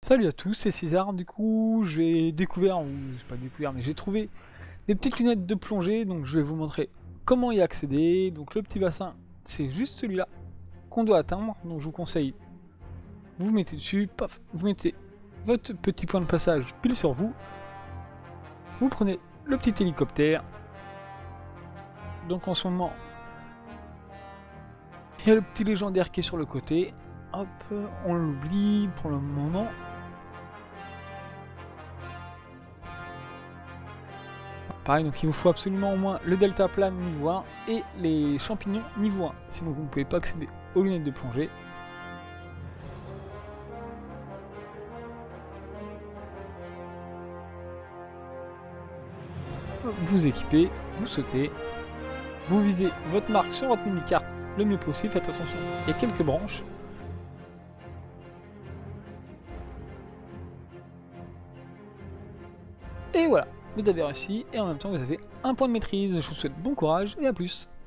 Salut à tous, c'est César. Du coup, j'ai découvert, ou j'ai pas découvert, mais j'ai trouvé des petites lunettes de plongée. Donc, je vais vous montrer comment y accéder. Donc, le petit bassin, c'est juste celui-là qu'on doit atteindre. Donc, je vous conseille, vous vous mettez dessus, paf, vous mettez votre petit point de passage pile sur vous. Vous prenez le petit hélicoptère. Donc, en ce moment, il y a le petit légendaire qui est sur le côté. Hop, on l'oublie pour le moment. Pareil, donc il vous faut absolument au moins le deltaplane niveau 1 et les champignons niveau 1. Sinon vous ne pouvez pas accéder aux lunettes de plongée. Vous équipez, vous sautez, vous visez votre marque sur votre mini-carte le mieux possible. Faites attention, il y a quelques branches. Et voilà, vous avez réussi et en même temps vous avez un point de maîtrise. Je vous souhaite bon courage et à plus.